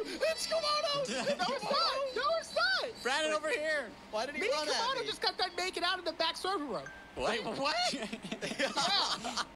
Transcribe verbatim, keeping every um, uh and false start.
It's Komodo! No, it's not! No, it's not! Brandon, over here. Why did he Me run and at Komodo me? just got done making out in the back server room. Wait, what? Yeah.